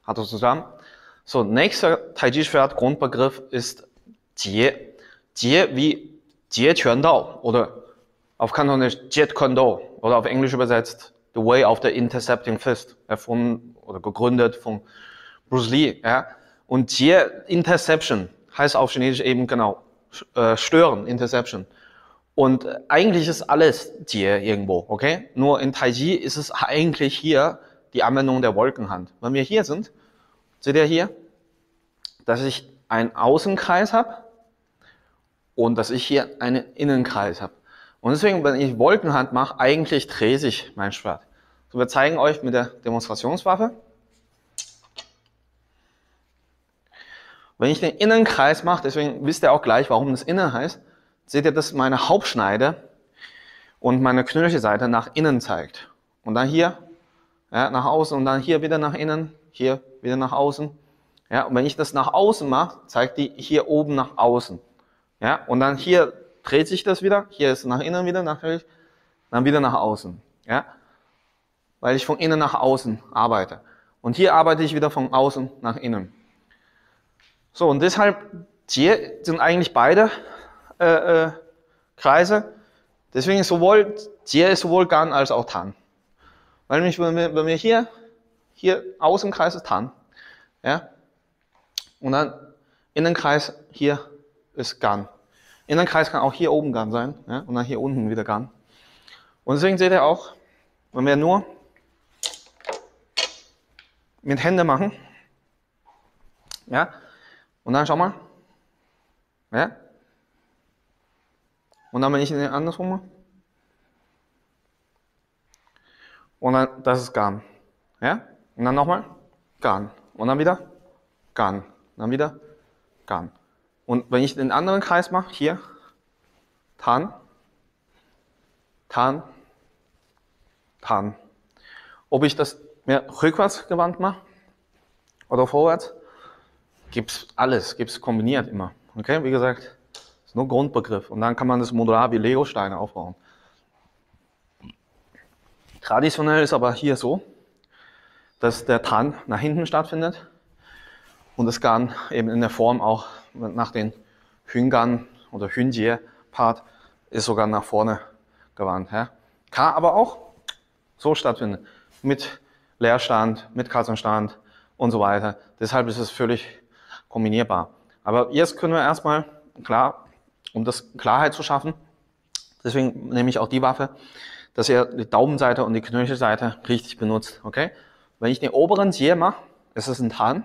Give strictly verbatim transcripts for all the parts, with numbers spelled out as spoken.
Hat das zusammen? So, nächster Taiji-Schwert Grundbegriff ist Jie. Jie wie Jie Quan Dao oder auf Kantonesisch Jeet Kune Do oder auf Englisch übersetzt The Way of the Intercepting Fist, erfunden oder gegründet von Bruce Lee. Ja? Und Jie Interception heißt auf Chinesisch eben genau äh, stören, Interception. Und eigentlich ist alles Jie irgendwo, okay? Nur in Taiji ist es eigentlich hier die Anwendung der Wolkenhand. Wenn wir hier sind, seht ihr hier, dass ich einen Außenkreis habe und dass ich hier einen Innenkreis habe. Und deswegen, wenn ich Wolkenhand mache, eigentlich drehe sich mein Schwert. So, wir zeigen euch mit der Demonstrationswaffe. Wenn ich den Innenkreis mache, deswegen wisst ihr auch gleich, warum das Innen heißt, seht ihr, dass meine Hauptschneide und meine Knöchelseite nach innen zeigt. Und dann hier ja, nach außen und dann hier wieder nach innen, hier wieder nach außen. Ja, und wenn ich das nach außen mache, zeigt die hier oben nach außen. Ja, und dann hier dreht sich das wieder, hier ist nach innen wieder, natürlich, dann wieder nach außen. Ja, weil ich von innen nach außen arbeite. Und hier arbeite ich wieder von außen nach innen. So, und deshalb Jie sind eigentlich beide äh, äh, Kreise. Deswegen ist sowohl Jie ist sowohl Gan als auch Tan. Weil nämlich, wenn wir, wenn wir hier, hier Außenkreis ist Tan, ja, und dann Innenkreis hier ist Gan. Innenkreis kann auch hier oben Gan sein, ja, und dann hier unten wieder Gan. Und deswegen seht ihr auch, wenn wir nur mit Händen machen, ja, und dann schau mal, ja, und dann wenn ich den andersrum mache, und dann, das ist Gan, ja, und dann nochmal Gan, und dann wieder Gan, dann wieder Gan. Und wenn ich den anderen Kreis mache, hier, Tan, Tan, Tan. Ob ich das mehr rückwärts gewandt mache oder vorwärts, gibt's alles, gibt's kombiniert immer. Okay, wie gesagt, ist nur Grundbegriff. Und dann kann man das modular wie Lego-Steine aufbauen. Traditionell ist aber hier so, dass der Tan nach hinten stattfindet und das Gan eben in der Form auch nach den Hüngan oder Hünjie-Part ist sogar nach vorne gewandt. Ja. Kann aber auch so stattfinden, mit Leerstand, mit Kassenstand und so weiter. Deshalb ist es völlig kombinierbar. Aber jetzt können wir erstmal, klar, um das Klarheit zu schaffen, deswegen nehme ich auch die Waffe, dass ihr die Daumenseite und die Knöchelseite richtig benutzt. Okay? Wenn ich den oberen Jie mache, ist es ein Tan.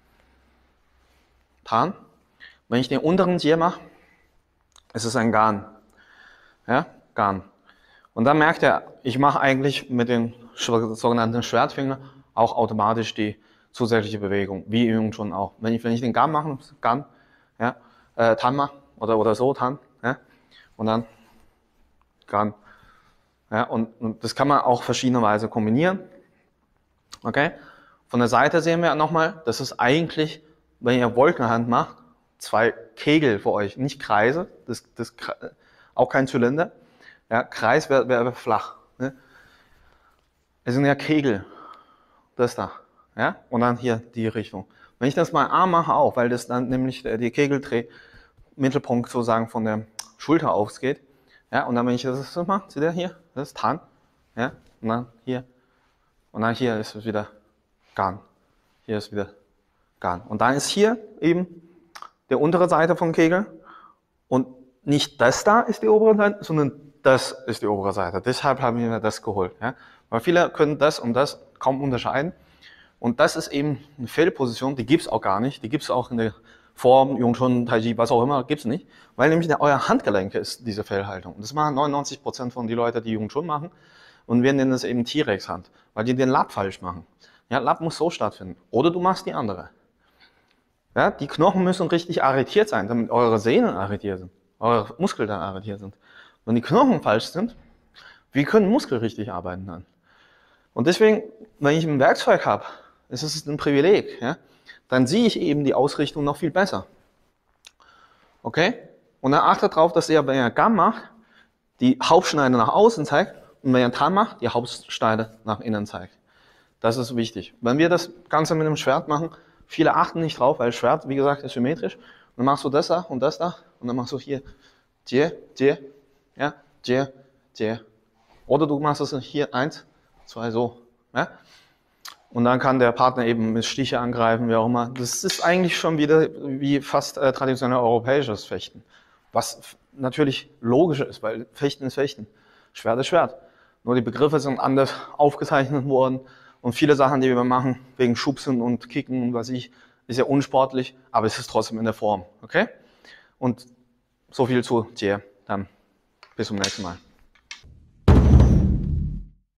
Tan. Wenn ich den unteren Jie mache, ist es ein Gan. Ja? Gan. Und dann merkt ihr, ich mache eigentlich mit den sogenannten Schwertfingern auch automatisch die zusätzliche Bewegung, wie Übung schon auch. Wenn ich, wenn ich den Gan mache, Gan, ja, äh, Tan mache, oder, oder so, Tan, ja, und dann Gan. Ja, und, und das kann man auch verschiedene Weise kombinieren. Okay? Von der Seite sehen wir nochmal, das ist eigentlich, wenn ihr Wolkenhand macht, zwei Kegel für euch, nicht Kreise, das, das, auch kein Zylinder. Ja, Kreis wäre wär flach. Ne? Es sind ja Kegel, das da. Ja? Und dann hier die Richtung. Wenn ich das mal Arm mache auch, weil das dann nämlich die Kegeldreh-Mittelpunkt sozusagen von der Schulter ausgeht. Ja? Und dann, wenn ich das so mache, seht ihr hier, das ist Tan. Ja? Und dann hier. Und dann hier ist es wieder Gan. Hier ist wieder Gan. Und dann ist hier eben der untere Seite vom Kegel. Und nicht das da ist die obere Seite, sondern das ist die obere Seite. Deshalb haben wir das geholt. Ja? Weil viele können das und das kaum unterscheiden. Und das ist eben eine Fehlposition, die gibt es auch gar nicht. Die gibt es auch in der Form, Wing Chun, Taiji, was auch immer, gibt es nicht. Weil nämlich der, euer Handgelenke ist diese Fehlhaltung. Und das machen neunundneunzig Prozent von den Leuten, die Wing Chun machen. Und wir nennen das eben T-Rex-Hand, weil die den Lab falsch machen. Ja, Lab muss so stattfinden. Oder du machst die andere. Ja, die Knochen müssen richtig arretiert sein, damit eure Sehnen arretiert sind, eure Muskeln dann arretiert sind. Wenn die Knochen falsch sind, wie können Muskeln richtig arbeiten dann? Und deswegen, wenn ich ein Werkzeug habe, ist es ein Privileg, ja? Dann sehe ich eben die Ausrichtung noch viel besser. Okay? Und dann achtet darauf, dass ihr, wenn ihr Gan macht, die Hauptschneide nach außen zeigt und wenn ihr Tan macht, die Hauptschneide nach innen zeigt. Das ist wichtig. Wenn wir das Ganze mit dem Schwert machen, viele achten nicht drauf, weil Schwert, wie gesagt, ist symmetrisch. Und dann machst du das da und das da und dann machst du hier Jie, Jie, ja, Jie, Jie. Oder du machst es hier eins, zwei so. Ja? Und dann kann der Partner eben mit Stiche angreifen, wie auch immer. Das ist eigentlich schon wieder wie fast äh, traditionell europäisches Fechten. Was natürlich logischer ist, weil Fechten ist Fechten. Schwert ist Schwert. Nur die Begriffe sind anders aufgezeichnet worden. Und viele Sachen, die wir machen, wegen Schubsen und Kicken und was ich, ist ja unsportlich, aber es ist trotzdem in der Form. Okay? Und so viel zu dir. Dann bis zum nächsten Mal.